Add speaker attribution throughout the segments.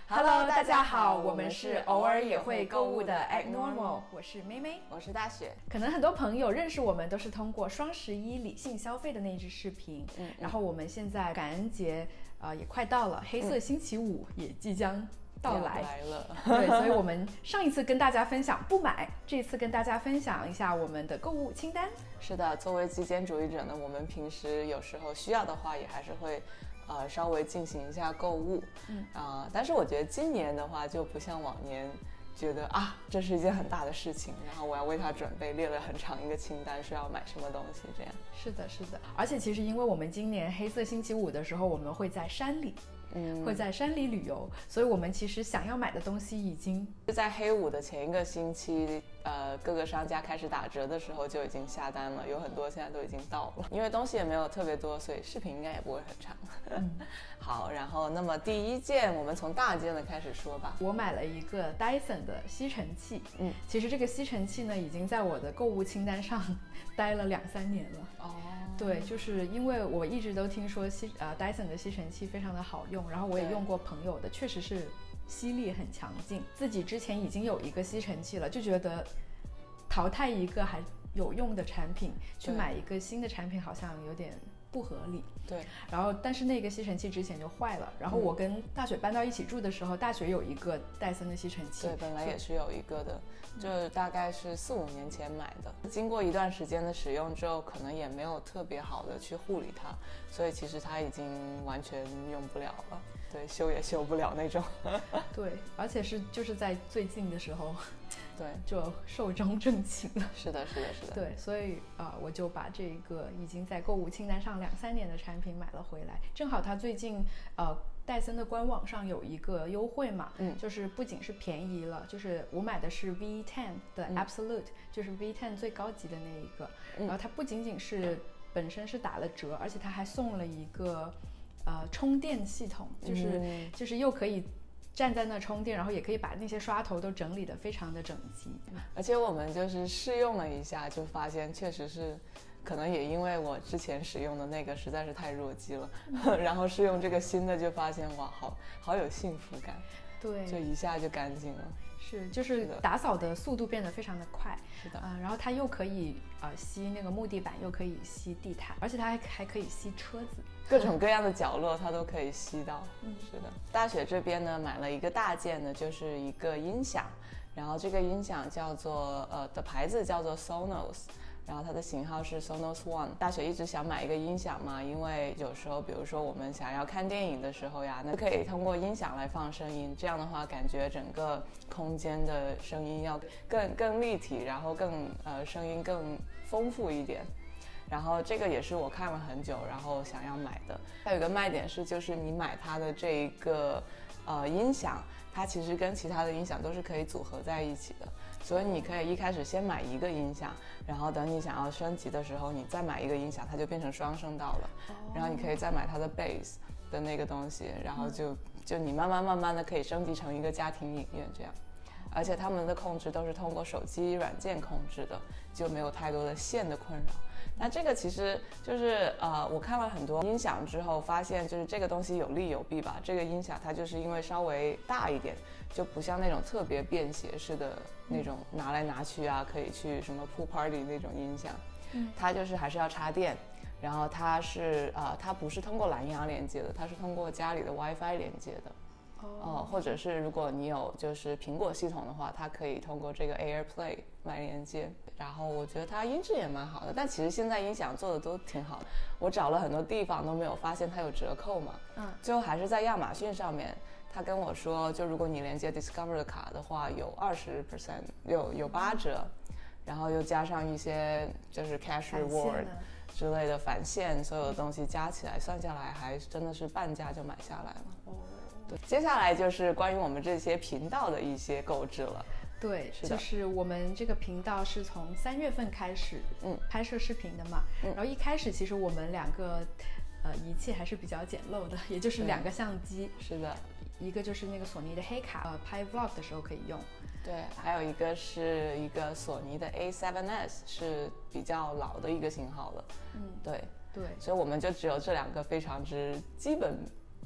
Speaker 1: Hello， 大家好，我们是偶尔也会购物的 Act Normal， 我是妹妹，
Speaker 2: 我是大雪。
Speaker 1: 可能很多朋友认识我们都是通过双11理性消费的那一支视频，然后我们现在感恩节也快到了，黑色星期五也即将到来
Speaker 2: 了。
Speaker 1: 对，所以我们上一次跟大家分享不买，这一次跟大家分享一下我们的购物清单。
Speaker 2: 是的，作为极简主义者呢，我们平时有时候需要的话，也还是会稍微进行一下购物。但是我觉得今年的话就不像往年觉得这是一件很大的事情，然后我要为它准备，列了很长一个清单，是要买什么东西这样。
Speaker 1: 是的，是的。而且其实因为我们今年黑色星期五的时候，我们会在山里。会在山里旅游，所以我们其实想要买的东西已经
Speaker 2: 在黑五的前一个星期，各个商家开始打折的时候就已经下单了，有很多现在都已经到了。因为东西也没有特别多，所以视频应该也不会很长。好，然后那么第一件，我们从大件的开始说吧。
Speaker 1: 我买了一个 Dyson 的吸尘器。其实这个吸尘器呢，已经在我的购物清单上待了2-3年了。对，就是因为我一直都听说Dyson 的吸尘器非常的好用，然后我也用过朋友的，确实是吸力很强劲。自己之前已经有一个吸尘器了，就觉得淘汰一个还有用的产品，去买一个新的产品好像有点不合理。
Speaker 2: 对，
Speaker 1: 然后但是那个吸尘器之前就坏了，然后我跟大雪搬到一起住的时候，大雪有一个戴森的吸尘器。
Speaker 2: 对，本来也是有一个的，就大概是4-5年前买的。经过一段时间的使用之后，可能也没有特别好的去护理它，所以其实它已经完全用不了了。对，修也修不了那种。
Speaker 1: 对，而且就是在最近的时候，
Speaker 2: 对，
Speaker 1: 就寿终正寝了。
Speaker 2: 是的，是的，是的。
Speaker 1: 对，所以我就把这个已经在购物清单上2-3年的产品买了回来。正好它最近戴森的官网上有一个优惠嘛，就是不仅是便宜了，就是我买的是 V10 的 Absolute，就是 V10 最高级的那一个。然后它不仅仅是本身是打了折，而且它还送了一个充电系统，就是又可以站在那充电，然后也可以把那些刷头都整理得非常的整齐。
Speaker 2: 而且我们就是试用了一下，就发现确实是，可能也因为我之前使用的那个实在是太弱鸡了，然后试用这个新的就发现哇，好有幸福感。
Speaker 1: 对，
Speaker 2: 就一下就干净了。
Speaker 1: 就是打扫的速度变得非常的快。
Speaker 2: 是的。
Speaker 1: 然后它又可以吸那个木地板，又可以吸地毯，而且它还可以吸车子，
Speaker 2: 各种各样的角落它都可以吸到。是的。大雪这边呢买了一个大件的，就是一个音响，然后这个音响叫做的牌子叫做 Sonos。然后它的型号是 Sonos One。大雪一直想买一个音响嘛，因为有时候比如说我们想要看电影的时候呀，那可以通过音响来放声音，这样的话感觉整个空间的声音要更立体，然后声音更丰富一点。然后这个也是我看了很久，然后想要买的。还有一个卖点是，就是你买它的这一个音响，它其实跟其他的音响都是可以组合在一起的，所以你可以一开始先买一个音响，然后等你想要升级的时候，你再买一个音响，它就变成双声道了。然后你可以再买它的 bass 的那个东西，然后就你慢慢的可以升级成一个家庭影院这样。而且他们的控制都是通过手机软件控制的，就没有太多的线的困扰。那这个其实就是我看了很多音响之后发现，就是这个东西有利有弊吧。这个音响它就是因为稍微大一点，就不像那种特别便携式的那种拿来拿去啊，可以去什么pool party 那种音响。它就是还是要插电，然后它不是通过蓝牙连接的，它是通过家里的 WiFi 连接的。或者是如果你有就是苹果系统的话，它可以通过这个 AirPlay 来连接。然后我觉得它音质也蛮好的，但其实现在音响做的都挺好的，我找了很多地方都没有发现它有折扣嘛。最后还是在亚马逊上面，他跟我说，就如果你连接 Discover 的卡的话，有20%，有8折，然后又加上一些就是 Cash Reward 之类的返现，所有的东西加起来算下来，还真的是半价就买下来了。对，接下来就是关于我们这些频道的一些购置了。
Speaker 1: 对，就是我们这个频道是从3月份开始拍摄视频的嘛，然后一开始其实我们2个仪器还是比较简陋的，也就是2个相机。
Speaker 2: 是的，
Speaker 1: 一个就是那个索尼的黑卡，拍 vlog 的时候可以用。
Speaker 2: 对，还有一个是一个索尼的 A7S， 是比较老的一个型号了。对，
Speaker 1: 所
Speaker 2: 以我们就只有这2个非常之基本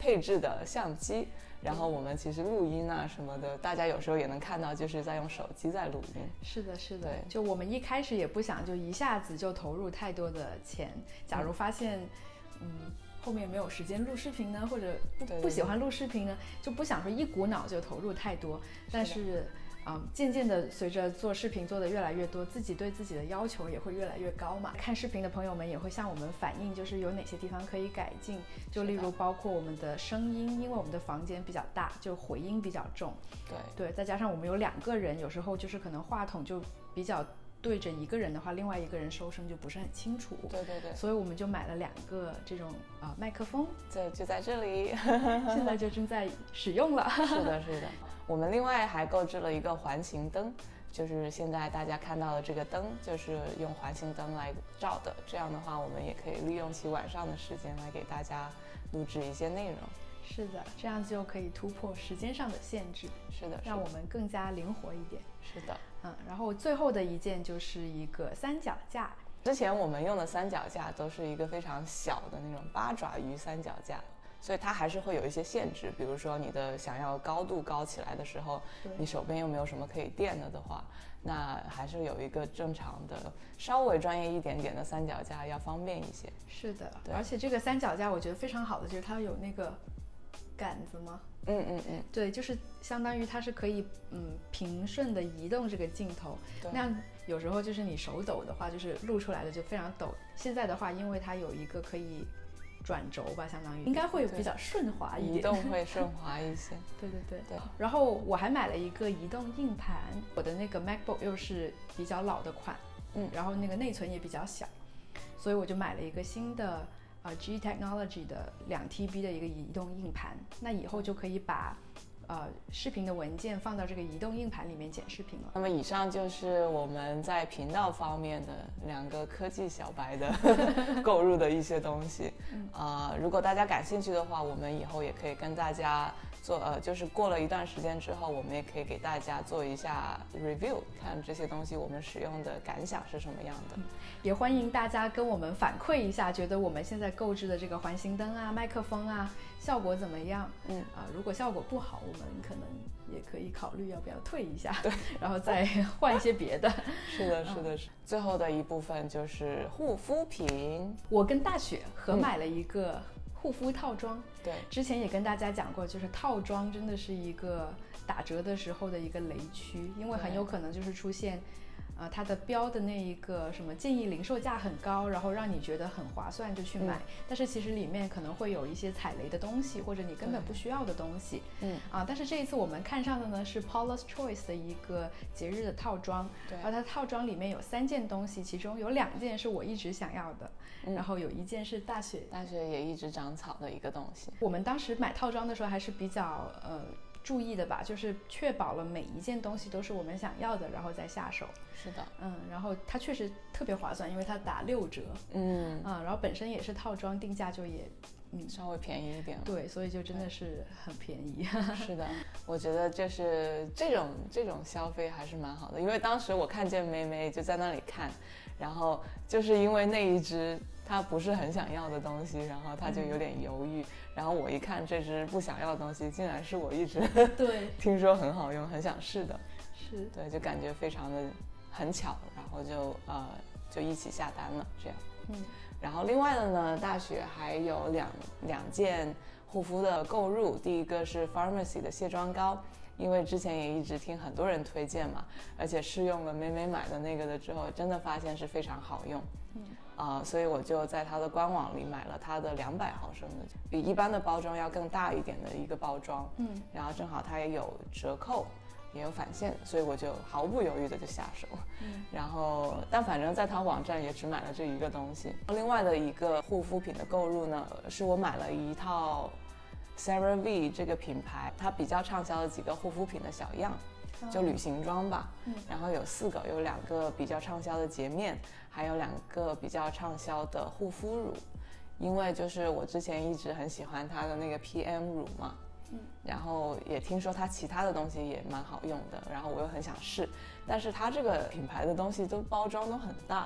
Speaker 2: 配置的相机，然后我们其实录音啊什么的，大家有时候也能看到，就是在用手机在录音。
Speaker 1: 是的，是的。就我们一开始也不想就一下子就投入太多的钱，假如发现后面没有时间录视频呢，或者不喜欢录视频呢，就不想说一股脑就投入太多。但是渐渐的随着做视频做的越来越多，自己对自己的要求也会越来越高嘛。看视频的朋友们也会向我们反映，就是有哪些地方可以改进，就例如包括我们的声音，因为我们的房间比较大，就回音比较重。对，再加上我们有2个人，有时候就是可能话筒就比较对着一个人的话，另外一个人收声就不是很清楚。
Speaker 2: 对，
Speaker 1: 所以我们就买了2个这种麦克风，
Speaker 2: 就在这里，
Speaker 1: 现在就正在使用了。
Speaker 2: 是的。我们另外还购置了一个环形灯，就是现在大家看到的这个灯，就是用环形灯来照的。这样的话，我们也可以利用起晚上的时间来给大家录制一些内容。
Speaker 1: 是的，这样就可以突破时间上的限制。
Speaker 2: 是的，
Speaker 1: 让我们更加灵活一点。
Speaker 2: 是的，
Speaker 1: 然后最后的一件就是一个三脚架。
Speaker 2: 之前我们用的三脚架都是一个非常小的那种8爪鱼三脚架，所以它还是会有一些限制，比如说你的想要高度高起来的时候，你手边又没有什么可以垫的话，那还是有一个正常的稍微专业一点点的三脚架要方便一些。
Speaker 1: 是的，而且这个三脚架我觉得非常好的就是它有那个杆子吗？对，就是相当于它是可以平顺的移动这个镜头，那样有时候就是你手抖的话，就是录出来的就非常抖。现在的话，因为它有一个可以转轴吧，相当于应该会比较顺滑一点，
Speaker 2: 移动会顺滑一些。
Speaker 1: 对。然后我还买了一个移动硬盘，我的那个 MacBook 又是比较老的款，然后那个内存也比较小，所以我就买了一个新的G Technology 的2TB 的一个移动硬盘，那以后就可以把视频的文件放到这个移动硬盘里面剪视频了。
Speaker 2: 那么以上就是我们在频道方面的2个科技小白的购入的一些东西。如果大家感兴趣的话，我们以后也可以跟大家做就是过了一段时间之后，我们也可以给大家做一下 review， 看这些东西我们使用的感想是什么样的。
Speaker 1: 也欢迎大家跟我们反馈一下，觉得我们现在购置的这个环形灯啊、麦克风啊效果怎么样？如果效果不好，我们可能也可以考虑要不要退一下，对，然后再换一些别的。
Speaker 2: 是的。最后的一部分就是护肤品，
Speaker 1: 我跟大雪合买了一个护肤套装。
Speaker 2: 对，
Speaker 1: 之前也跟大家讲过，就是套装真的是一个打折的时候的一个雷区，因为很有可能就是出现它的标的那一个什么建议零售价很高，然后让你觉得很划算就去买，但是其实里面可能会有一些踩雷的东西，或者你根本不需要的东西。但是这一次我们看上的呢是 Paula's Choice 的一个节日的套装，而它套装里面有3件东西，其中有2件是我一直想要的，然后有1件是大雪
Speaker 2: 也一直长草的一个东西。
Speaker 1: 我们当时买套装的时候还是比较注意的吧，就是确保了每一件东西都是我们想要的，然后再下手。
Speaker 2: 是的，
Speaker 1: 然后它确实特别划算，因为它打6折，然后本身也是套装，定价就也
Speaker 2: 稍微便宜一点。
Speaker 1: 对，所以就真的是很便宜。
Speaker 2: 是的，我觉得就是这种消费还是蛮好的，因为当时我看见妹妹就在那里看，然后就是因为那一只她不是很想要的东西，然后她就有点犹豫，然后我一看这只不想要的东西竟然是我一直
Speaker 1: 对
Speaker 2: 听说很好用很想试的，
Speaker 1: 是
Speaker 2: 对，就感觉非常的很巧，然后就一起下单了这样。然后另外的呢，大雪还有两件护肤的购入，第一个是 Pharmacy 的卸妆膏，因为之前也一直听很多人推荐嘛，而且试用了美买的那个的之后，真的发现是非常好用。所以我就在它的官网里买了它的200毫升的，比一般的包装要更大一点的一个包装。然后正好它也有折扣，也有返现，所以我就毫不犹豫的就下手。然后但反正在它网站也只买了这一个东西。另外的一个护肤品的购入呢，是我买了一套 CeraVe 这个品牌它比较畅销的几个护肤品的小样，就旅行装吧。然后有4个，有2个比较畅销的洁面，还有2个比较畅销的护肤乳。因为就是我之前一直很喜欢它的那个 PM 乳嘛，然后也听说它其他的东西也蛮好用的，然后我又很想试，但是它这个品牌的东西都包装都很大，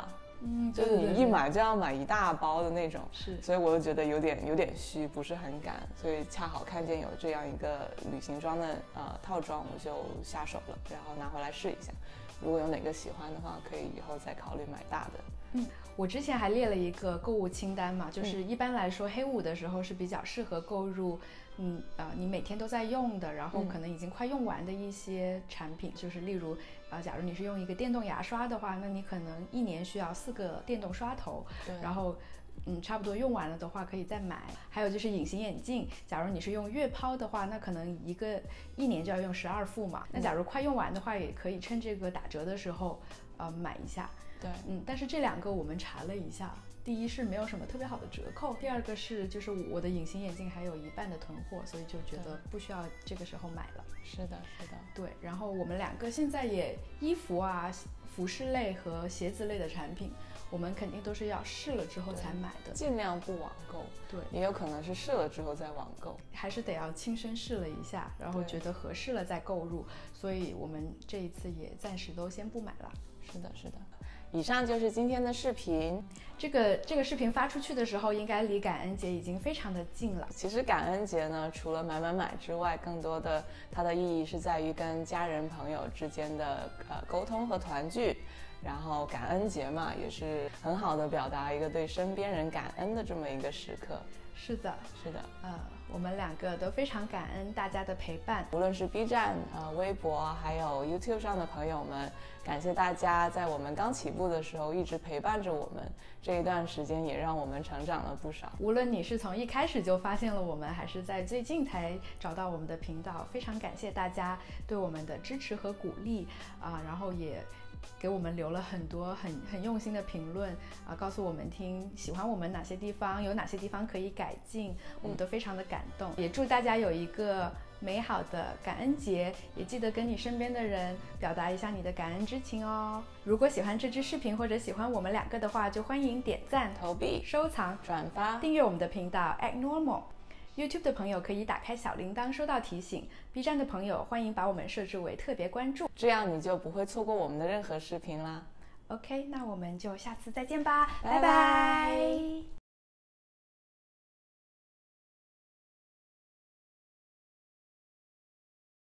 Speaker 2: 就是你一买就要买一大包的那种，
Speaker 1: 是，
Speaker 2: 所以我就觉得有点虚，不是很敢，所以恰好看见有这样一个旅行装的套装，我就下手了，然后拿回来试一下，如果有哪个喜欢的话，可以以后再考虑买大的。
Speaker 1: 我之前还列了一个购物清单嘛，就是一般来说黑五的时候是比较适合购入你每天都在用的，然后可能已经快用完的一些产品，就是例如假如你是用一个电动牙刷的话，那你可能一年需要4个电动刷头，然后差不多用完了的话可以再买。还有就是隐形眼镜，假如你是用月抛的话，那可能一年就要用12副嘛，那假如快用完的话，也可以趁这个打折的时候买一下。
Speaker 2: 对，
Speaker 1: 但是这2个我们查了一下，第一是没有什么特别好的折扣，第二个是就是我的隐形眼镜还有一半的囤货，所以就觉得不需要这个时候买了。
Speaker 2: 是的，是的。
Speaker 1: 对，然后我们2个现在也衣服啊、服饰类和鞋子类的产品，我们肯定都是要试了之后才买的，
Speaker 2: 尽量不网购。
Speaker 1: 对，
Speaker 2: 也有可能是试了之后再网购，
Speaker 1: 还是得要亲身试了一下，然后觉得合适了再购入，所以我们这一次也暂时都先不买了。
Speaker 2: 是的，是的。以上就是今天的视频。
Speaker 1: 这个视频发出去的时候，应该离感恩节已经非常的近了。
Speaker 2: 其实感恩节呢，除了买之外，更多的它的意义是在于跟家人朋友之间的沟通和团聚。然后感恩节嘛，也是很好的表达一个对身边人感恩的这么一个时刻。
Speaker 1: 是的，
Speaker 2: 是的，
Speaker 1: 我们2个都非常感恩大家的陪伴，
Speaker 2: 无论是 B 站、微博，还有 YouTube 上的朋友们，感谢大家在我们刚起步的时候一直陪伴着我们，这一段时间也让我们成长了不少。
Speaker 1: 无论你是从一开始就发现了我们，还是在最近才找到我们的频道，非常感谢大家对我们的支持和鼓励然后也给我们留了很多很用心的评论告诉我们喜欢我们哪些地方，有哪些地方可以改进，我们都非常的感动。也祝大家有一个美好的感恩节，也记得跟你身边的人表达一下你的感恩之情哦。如果喜欢这支视频或者喜欢我们2个的话，就欢迎点赞、
Speaker 2: 投币、
Speaker 1: 收藏、
Speaker 2: 转发、
Speaker 1: 订阅我们的频道 Act Normal。YouTube 的朋友可以打开小铃铛收到提醒， B 站的朋友欢迎把我们设置为特别关注，
Speaker 2: 这样你就不会错过我们的任何视频啦。
Speaker 1: OK， 那我们就下次再见吧，
Speaker 2: 拜拜。
Speaker 1: 拜拜。